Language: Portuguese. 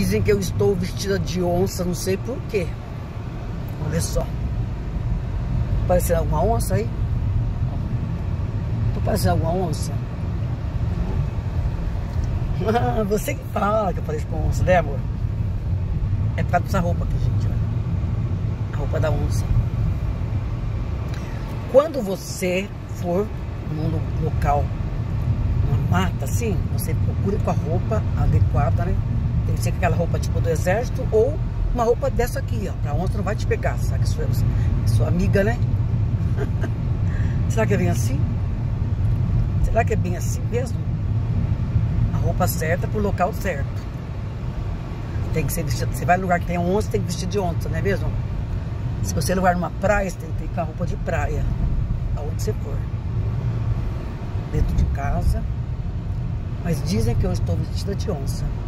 Dizem que eu estou vestida de onça, não sei por quê. Olha só. Parecendo alguma onça aí? Tô parecendo alguma onça? Ah, você que fala que eu pareço com onça, né, amor? É por causa dessa roupa aqui, gente. Olha. A roupa da onça. Quando você for num local, uma mata assim, você procura com a roupa adequada, né? Tem que ser aquela roupa tipo do exército ou uma roupa dessa aqui, ó. Pra onça não vai te pegar, sabe? Que sua amiga, né? Será que é bem assim? Será que é bem assim mesmo? A roupa certa pro local certo. Tem que ser vestido. Você vai no lugar que tem onça, tem que vestir de onça, não é mesmo? Se você lugar numa praia, você tem que ir com a roupa de praia. Aonde você for. Dentro de casa. Mas dizem que eu estou vestida de onça.